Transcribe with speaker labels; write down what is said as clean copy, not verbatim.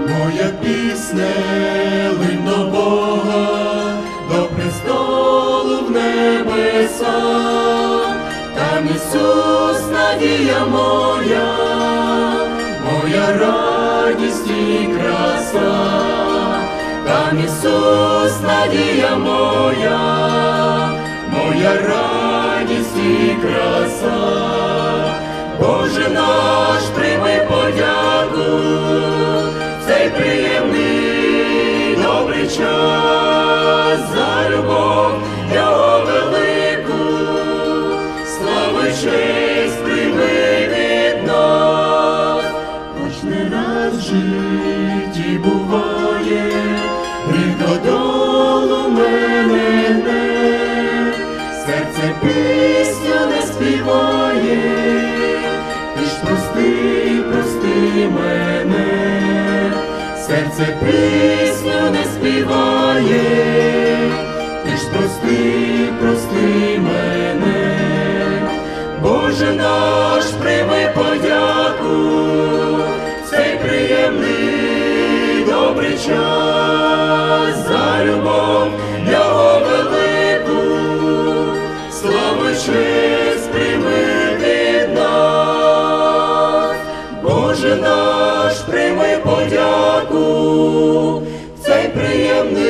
Speaker 1: Моя пісня линь до Бога, до престолу в небеса, там Ісус надія моя, моя радість і краса, там Ісус надія моя, моя радість і краса. Боже наш, прийми подяку, цей приємний добрий час, за любов Його велику, славу й честь прийми від нас. Хоч не раз в житті буває, гріх додолу мене гне, серце пісню не співає, ти ж прости, прости мене, серце пісню не співає, ти ж прости, прости мене. Боже наш, прийми подяку, цей приємний добрий час, за любов Його велику, славу й честь прийми від нас. Боже наш, прийми подяку, цей приємний